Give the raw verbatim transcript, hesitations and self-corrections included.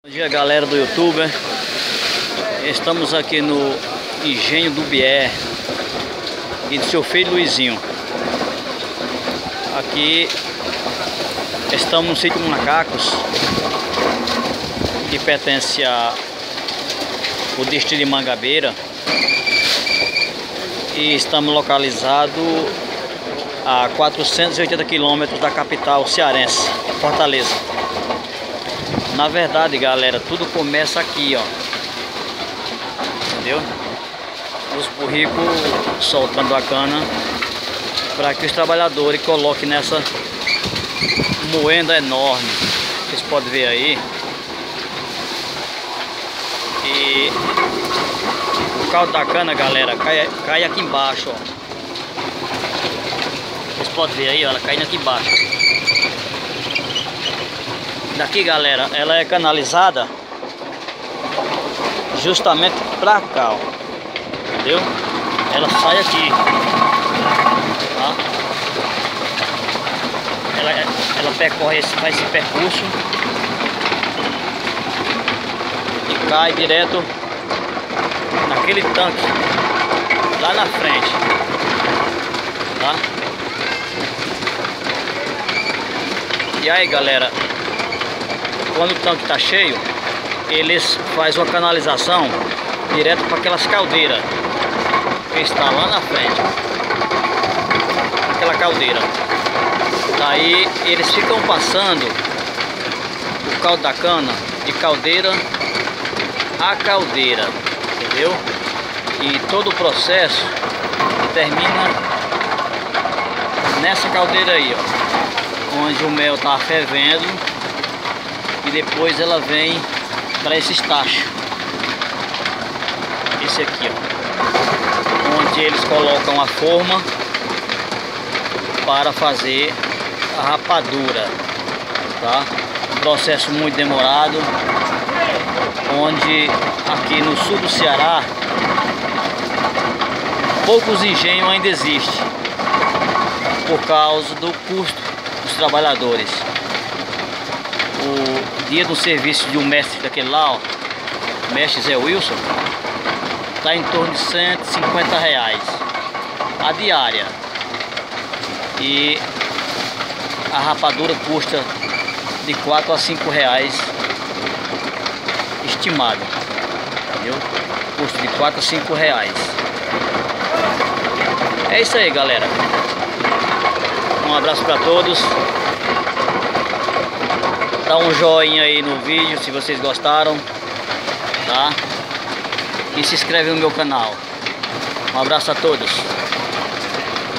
Bom dia, galera do YouTube. Estamos aqui no Engenho do Bié e do seu filho Luizinho. Aqui estamos no sítio Macacos, que pertence ao distrito de Mangabeira, e estamos localizados a quatrocentos e oitenta quilômetros da capital cearense, Fortaleza. Na verdade, galera, tudo começa aqui, ó. Entendeu? Os burricos soltando a cana para que os trabalhadores coloquem nessa moenda enorme. Vocês podem ver aí. E o caldo da cana, galera, cai, cai aqui embaixo, ó. Vocês podem ver aí, ó, ela caindo aqui embaixo. Daqui, galera, ela é canalizada justamente pra cá, ó. Entendeu? Ela sai aqui, tá? Ela, ela percorre esse, faz esse percurso e cai direto naquele tanque lá na frente, tá? E aí, galera, quando o tanque está cheio, eles fazem uma canalização direto para aquelas caldeiras que está lá na frente, aquela caldeira. Daí eles ficam passando o caldo da cana de caldeira a caldeira, entendeu? E todo o processo termina nessa caldeira aí, ó, onde o mel está fervendo. E depois ela vem para esse tacho, esse aqui, ó, onde eles colocam a forma para fazer a rapadura, tá? Um processo muito demorado, onde aqui no sul do Ceará poucos engenhos ainda existem por causa do custo dos trabalhadores. O dia do serviço de um mestre daquele lá, ó, mestre Zé Wilson, está em torno de cento e cinquenta reais a diária, e a rapadura custa de quatro a cinco reais estimado, entendeu? Custo de quatro a cinco reais. É isso aí, galera. Um abraço para todos. Dá um joinha aí no vídeo se vocês gostaram, tá? E se inscreve no meu canal. Um abraço a todos.